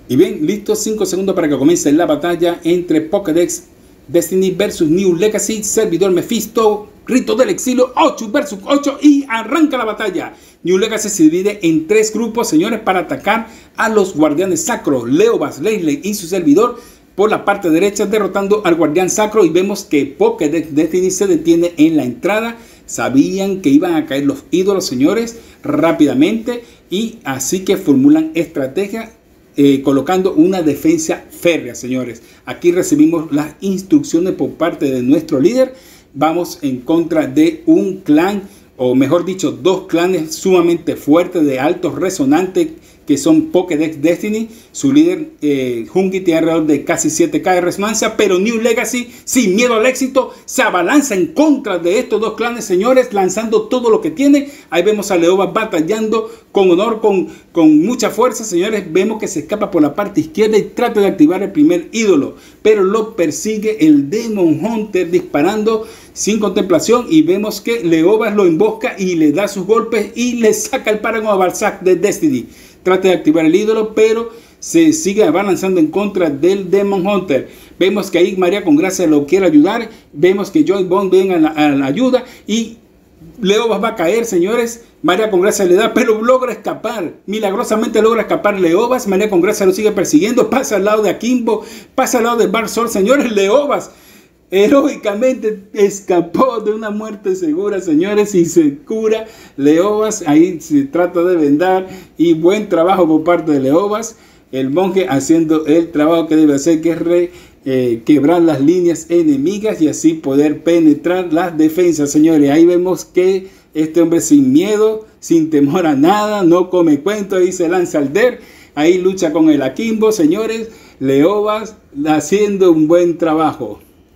Y bien, listo, 5 segundos para que comience la batalla entre Pokédex Destiny versus New Legacy, servidor Mephisto, Rito del Exilio, 8 versus 8 y arranca la batalla. New Legacy se divide en 3 grupos, señores, para atacar a los guardianes sacros. Leobas, Leyley y su servidor por la parte derecha, derrotando al guardián sacro, y vemos que Pokédex Destiny se detiene en la entrada. Sabían que iban a caer los ídolos, señores, rápidamente, y así que formulan estrategia colocando una defensa férrea, señores. Aquí recibimos las instrucciones por parte de nuestro líder. Vamos en contra de un clan, o mejor dicho, 2 clanes sumamente fuertes, de altos resonantes, que son Pokédex Destiny. Su líder Hungi tiene alrededor de casi 7k de resonancia, pero New Legacy, sin miedo al éxito, se abalanza en contra de estos 2 clanes, señores, lanzando todo lo que tiene. Ahí vemos a Leobas batallando con honor, con mucha fuerza, señores. Vemos que se escapa por la parte izquierda y trata de activar el primer ídolo, pero lo persigue el Demon Hunter disparando sin contemplación, y vemos que Leobas lo embosca y le da sus golpes y le saca el Paragon a Balzac de Destiny. Trata de activar el ídolo, pero se sigue avanzando en contra del Demon Hunter. Vemos que ahí María con Gracia lo quiere ayudar. Vemos que Joy Bond viene a la ayuda y Leobas va a caer, señores. María con Gracia le da, pero logra escapar. Milagrosamente logra escapar Leobas. María con Gracia lo sigue persiguiendo. Pasa al lado de Akimbo, pasa al lado de Barsol, señores. Leobas heroicamente escapó de una muerte segura, señores, y se cura. Leobas ahí se trata de vendar, y buen trabajo por parte de Leobas, el monje haciendo el trabajo que debe hacer, que es quebrar las líneas enemigas y así poder penetrar las defensas, señores. Ahí vemos que este hombre sin miedo, sin temor a nada, no come cuento, ahí se lanza al Der, ahí lucha con el Akimbo, señores. Leobas haciendo un buen trabajo.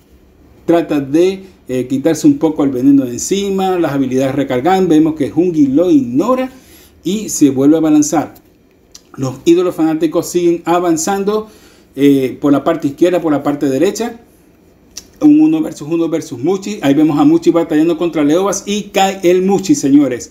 Trata de quitarse un poco el veneno de encima, las habilidades recargan. Vemos que Hungi lo ignora y se vuelve a balanzar. Los ídolos fanáticos siguen avanzando por la parte izquierda, por la parte derecha. Un 1 versus Muchi. Ahí vemos a Muchi batallando contra Leobas y cae el Muchi, señores.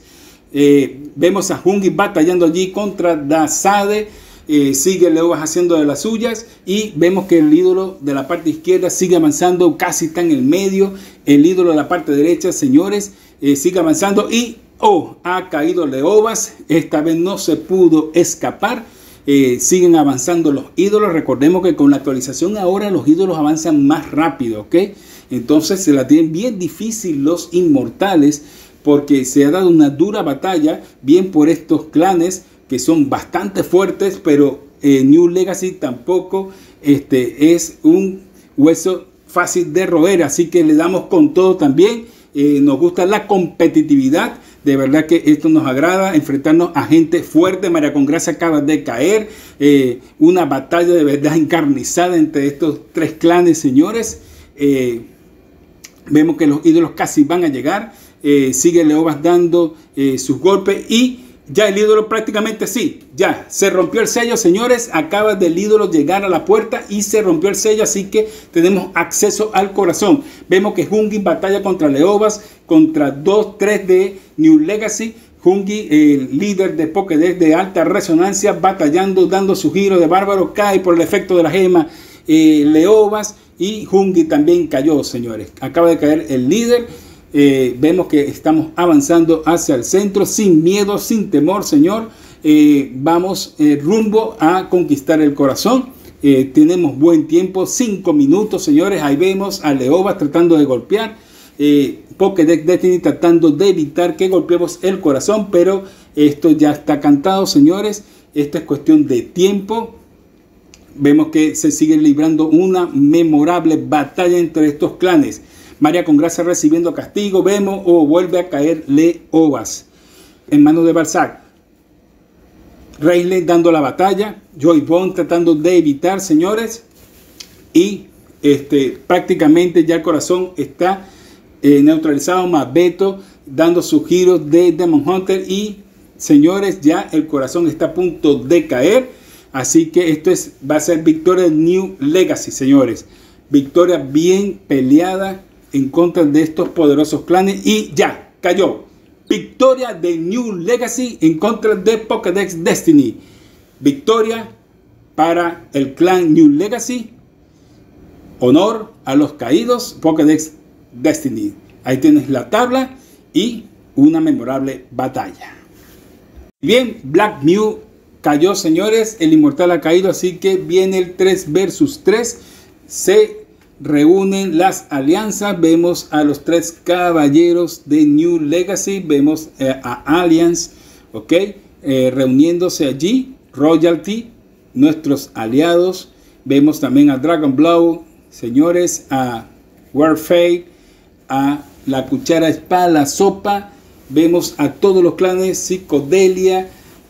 Vemos a Hungi batallando allí contra Dazade. Sigue Leobas haciendo de las suyas, y vemos que el ídolo de la parte izquierda sigue avanzando, casi está en el medio. El ídolo de la parte derecha, señores, sigue avanzando y ha caído Leobas. Esta vez no se pudo escapar. Siguen avanzando los ídolos. Recordemos que con la actualización ahora los ídolos avanzan más rápido, ¿ok? Entonces se la tienen bien difícil los inmortales, porque se ha dado una dura batalla, bien por estos clanes que son bastante fuertes, pero New Legacy tampoco es un hueso fácil de roer, así que le damos con todo también. Nos gusta la competitividad, de verdad que esto nos agrada, enfrentarnos a gente fuerte. María con Gracia acaba de caer, una batalla de verdad encarnizada entre estos 3 clanes, señores. Vemos que los ídolos casi van a llegar, sigue Leobas dando sus golpes, y ya el ídolo prácticamente ya se rompió el sello, señores. Acaba del ídolo llegar a la puerta y se rompió el sello, así que tenemos acceso al corazón. Vemos que Hungi batalla contra Leobas, contra 2-3 de New Legacy. Hungi, el líder de Pokédex de alta resonancia, batallando, dando su giro de bárbaro, cae por el efecto de la gema Leobas, y Hungi también cayó, señores. Acaba de caer el líder. Vemos que estamos avanzando hacia el centro sin miedo, sin temor, señor. Vamos rumbo a conquistar el corazón. Tenemos buen tiempo, 5 minutos, señores. Ahí vemos a Leobas tratando de golpear. Pokédex Destiny tratando de evitar que golpeemos el corazón, pero esto ya está cantado, señores. Esto es cuestión de tiempo. Vemos que se sigue librando una memorable batalla entre estos clanes. María con Gracia recibiendo castigo. Vemos vuelve a caer Leobas en manos de Balzac. Rayleigh dando la batalla. Joy Bond tratando de evitar, señores. Y prácticamente ya el corazón está neutralizado. Magneto dando sus giros de Demon Hunter. Y señores, ya el corazón está a punto de caer. Así que esto va a ser victoria de New Legacy, señores. Victoria bien peleada en contra de estos poderosos clanes, y ya cayó. Victoria de New Legacy en contra de Pokédex Destiny. Victoria para el clan New Legacy. Honor a los caídos, Pokédex Destiny. Ahí tienes la tabla y una memorable batalla. Bien, Black Mew cayó, señores. El inmortal ha caído, así que viene el 3 versus 3. Se reúnen las alianzas. Vemos a los 3 caballeros de New Legacy. Vemos a Alliance, ok, reuniéndose allí. Royalty, nuestros aliados. Vemos también a Dragon Blow, señores, a Warfare, a la cuchara espada, la sopa. Vemos a todos los clanes Psicodelia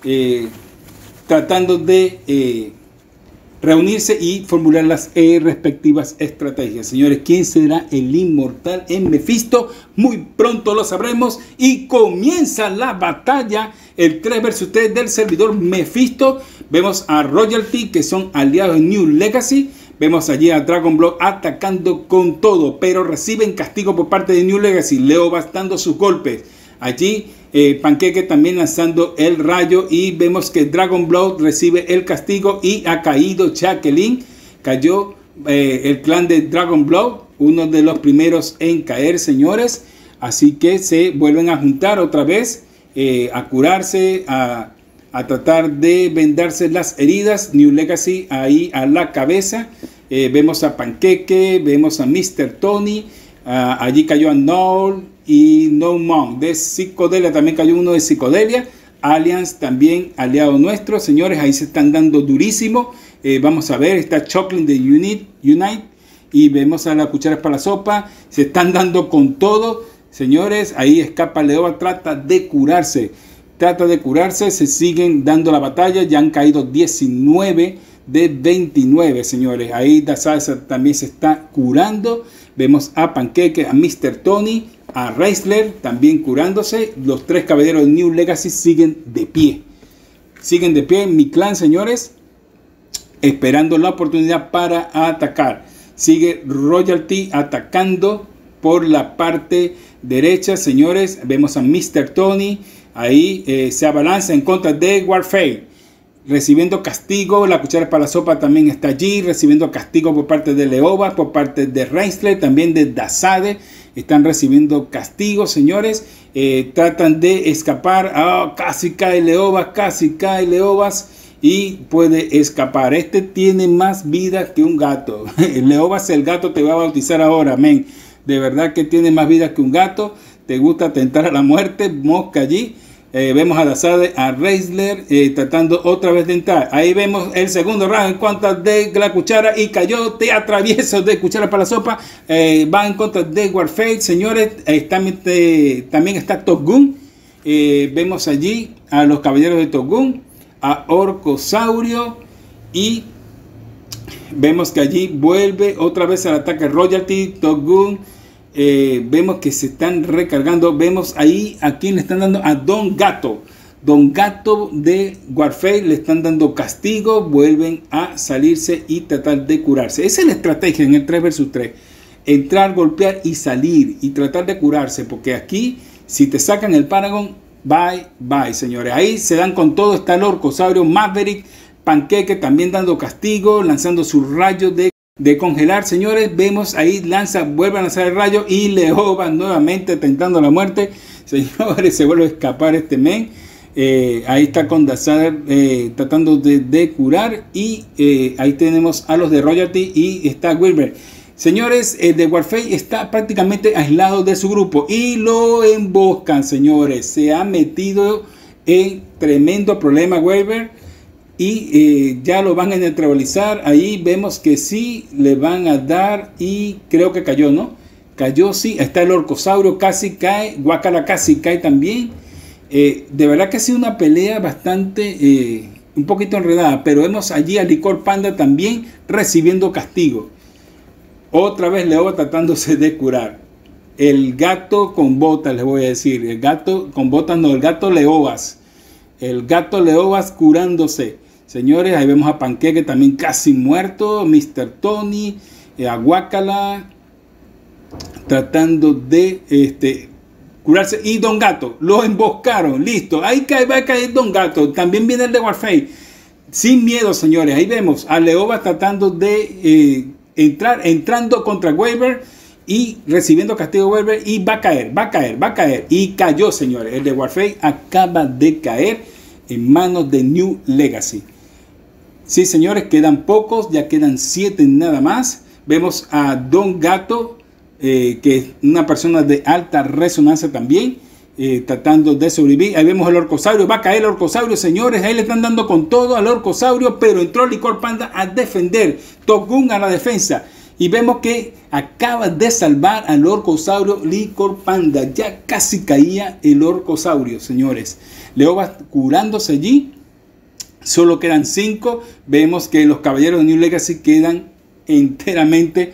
tratando de reunirse y formular las respectivas estrategias. Señores, ¿quién será el inmortal en Mephisto? Muy pronto lo sabremos y comienza la batalla, el 3 versus 3 del servidor Mephisto. Vemos a Royalty, que son aliados de New Legacy. Vemos allí a Dragon Blow atacando con todo, pero reciben castigo por parte de New Legacy. Leobas dando sus golpes. Allí Panqueque también lanzando el rayo, y vemos que Dragon Blow recibe el castigo y ha caído Jacqueline. Cayó el clan de Dragon Blow, uno de los primeros en caer, señores. Así que se vuelven a juntar otra vez, a curarse, a tratar de vendarse las heridas. New Legacy ahí a la cabeza. Vemos a Panqueque, vemos a Mr. Tony. Allí cayó a Null y No Monk de Psicodelia, también cayó uno de Psicodelia. Alliance también aliado nuestro, señores, ahí se están dando durísimo. Vamos a ver, está Chocolate de Unite, y vemos a la cuchara para la sopa, se están dando con todo, señores. Ahí escapa Leoba, trata de curarse, se siguen dando la batalla, ya han caído 19 de 29, señores. Ahí Dazaza también se está curando. Vemos a Panqueque, a Mr. Tony, a Reisler también curándose. Los 3 caballeros de New Legacy siguen de pie. Siguen de pie mi clan, señores, esperando la oportunidad para atacar. Sigue Royalty atacando por la parte derecha, señores. Vemos a Mr. Tony. Ahí se abalanza en contra de Warfare, recibiendo castigo. La cuchara para la sopa también está allí, recibiendo castigo por parte de Leoba, por parte de Reisler, también de Dazade. Están recibiendo castigo, señores. Tratan de escapar. Casi cae Leobas y puede escapar. Este tiene más vida que un gato. Leobas, el gato te va a bautizar ahora, amén. De verdad que tiene más vida que un gato. Te gusta tentar a la muerte, mosca allí. Vemos a Dazade, a Reisler tratando otra vez de entrar. Ahí vemos el segundo round en contra de la cuchara y cayó. Te atravieso de cuchara para la sopa. Va en contra de Warfare, señores. También está Togun. Vemos allí a los caballeros de Togun, a Orcosaurio, y vemos que allí vuelve otra vez al ataque Royalty, Togun. Vemos que se están recargando. Vemos ahí a quien le están dando, a Don Gato. Don Gato de Warfare le están dando castigo. Vuelven a salirse y tratar de curarse. Esa es la estrategia en el 3 versus 3. Entrar, golpear y salir y tratar de curarse. Porque aquí, si te sacan el Paragon, bye, bye, señores. Ahí se dan con todo. Está el Orcosaurio, Maverick, Panqueque también dando castigo, lanzando sus rayos de congelar, señores. Vemos ahí vuelve a lanzar el rayo y Leoba nuevamente tentando la muerte, señores. Se vuelve a escapar este men. Ahí está con Dazade tratando de curar, y ahí tenemos a los de Royalty y está Wilber. Señores, el de Warfare está prácticamente aislado de su grupo y lo emboscan, señores. Se ha metido en tremendo problema Wilber. Y ya lo van a neutralizar. Ahí vemos que sí le van a dar, y creo que cayó, ¿no? Cayó, sí. Está el Orcosaurio, casi cae. Guacala casi cae también. De verdad que ha sido una pelea bastante, un poquito enredada. Pero vemos allí a Licor Panda también recibiendo castigo. Otra vez Leoba tratándose de curar. El gato con botas, les voy a decir. El gato con botas, no, el gato Leobas. El gato Leobas curándose. Señores, ahí vemos a Panqueque también casi muerto. Mr. Tony, a Guacala tratando de curarse. Y Don Gato, lo emboscaron, listo. Ahí va a caer Don Gato. También viene el de Warfare. sin miedo, señores. Ahí vemos a Leovas tratando de entrando contra Weber y recibiendo castigo Weber, y va a caer. Y cayó, señores. El de Warface acaba de caer en manos de New Legacy. Sí, señores, quedan pocos, ya quedan 7 nada más. Vemos a Don Gato, que es una persona de alta resonancia también, tratando de sobrevivir. Ahí vemos al Orcosaurio, va a caer el Orcosaurio, señores. Ahí le están dando con todo al Orcosaurio, pero entró Licor Panda a defender, Togun a la defensa. Y vemos que acaba de salvar al Orcosaurio Licor Panda. Ya casi caía el Orcosaurio, señores. Leovas curándose allí. Solo quedan 5. Vemos que los caballeros de New Legacy quedan enteramente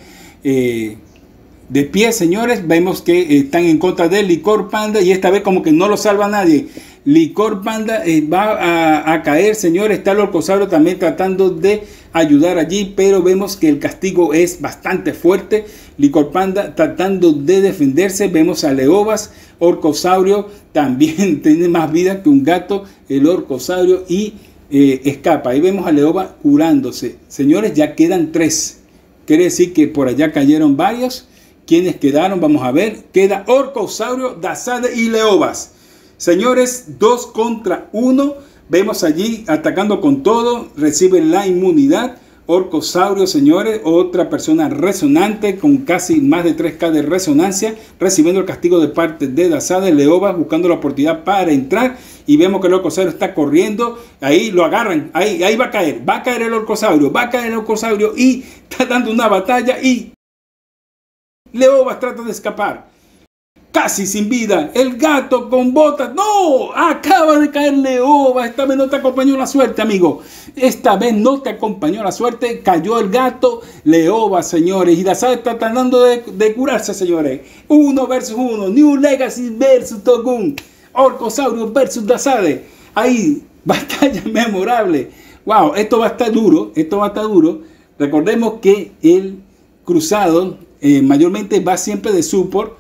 de pie, señores. Vemos que están en contra de Licor Panda, y esta vez como que no lo salva nadie. Licor Panda va a caer, señores. Está el Orcosaurio también tratando de ayudar allí, pero vemos que el castigo es bastante fuerte. Licor Panda tratando de defenderse. Vemos a Leovas, Orcosaurio también tiene más vida que un gato, el Orcosaurio, y escapa. Ahí vemos a Leovas curándose. Señores, ya quedan 3. Quiere decir que por allá cayeron varios. ¿Quiénes quedaron? Vamos a ver. Queda Orcosaurio, Dazade y Leovas. Señores, 2 contra 1. Vemos allí atacando con todo. Recibe la inmunidad. Orcosaurio, señores, otra persona resonante con casi más de 3K de resonancia, recibiendo el castigo de parte de Dazade. Leovas buscando la oportunidad para entrar, y vemos que el Orcosaurio está corriendo. Ahí lo agarran, ahí va a caer el Orcosaurio, y está dando una batalla, y Leovas trata de escapar. Casi sin vida, el gato con botas. ¡No! Acaba de caer Leovas. Esta vez no te acompañó la suerte, amigo. Esta vez no te acompañó la suerte. Cayó el gato. Leovas, señores. Y Dazade está tratando de curarse, señores. 1 versus 1. New Legacy versus Togun. Orcosaurio versus Dazade. Ahí, batalla memorable. Wow, esto va a estar duro. Recordemos que el cruzado mayormente va siempre de support.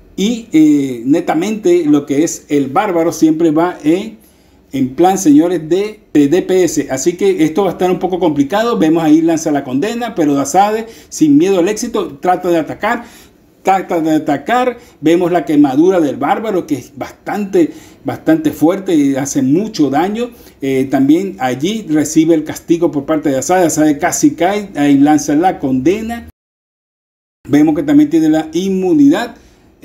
Y netamente lo que es el bárbaro siempre va en plan, señores, de DPS. Así que esto va a estar un poco complicado. Vemos ahí lanza la condena, pero Dazade sin miedo al éxito trata de atacar. Vemos la quemadura del bárbaro, que es bastante fuerte y hace mucho daño. También allí recibe el castigo por parte de Dazade. Dazade casi cae, ahí lanza la condena. Vemos que también tiene la inmunidad.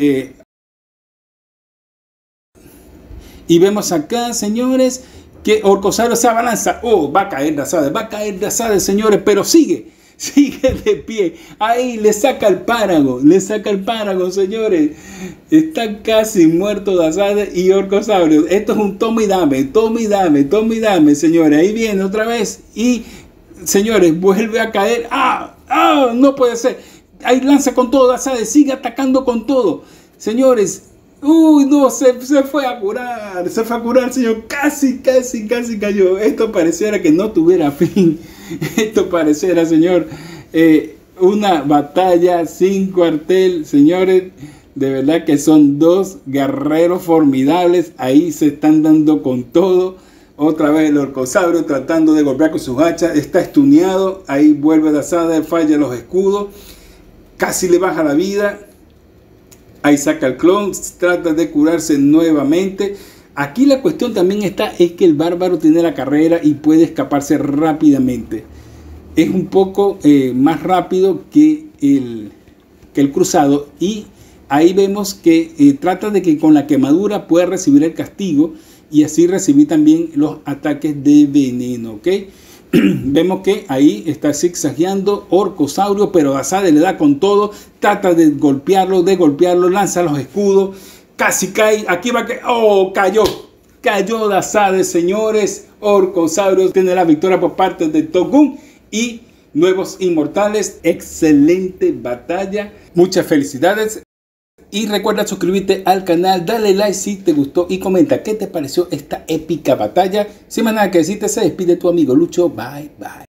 Y vemos acá, señores, que Orcosaurio se abalanza. Oh, va a caer Dazade, señores, pero sigue de pie. Ahí le saca el párago, señores. Está casi muerto Dazade y Orcosaurio. Esto es un toma y dame, señores. Ahí viene otra vez y, señores, vuelve a caer. No puede ser. Ahí lanza con todo Dazade, sigue atacando con todo. Señores, no, se fue a curar, señor. Casi cayó. Esto pareciera que no tuviera fin. Esto pareciera, señor, una batalla sin cuartel, señores. De verdad que son 2 guerreros formidables. Ahí se están dando con todo. Otra vez el Orcosaurio tratando de golpear con sus hachas. Está estuneado. Ahí vuelve Dazade, falla los escudos. Casi le baja la vida. Ahí saca el clon, trata de curarse nuevamente. Aquí la cuestión también es que el bárbaro tiene la carrera y puede escaparse rápidamente. Es un poco más rápido que el cruzado, y ahí vemos que trata de que con la quemadura pueda recibir el castigo y así recibir también los ataques de veneno, ¿ok? Vemos que ahí está zigzagueando Orcosaurio, pero Dazade le da con todo, trata de golpearlo, lanza los escudos, casi cae, aquí va que, cayó Dazade, señores. Orcosaurio tiene la victoria por parte de Togun y Nuevos Inmortales. Excelente batalla, muchas felicidades. Y recuerda suscribirte al canal, dale like si te gustó y comenta qué te pareció esta épica batalla. Sin más nada que decirte, se despide tu amigo Lucho. Bye, bye.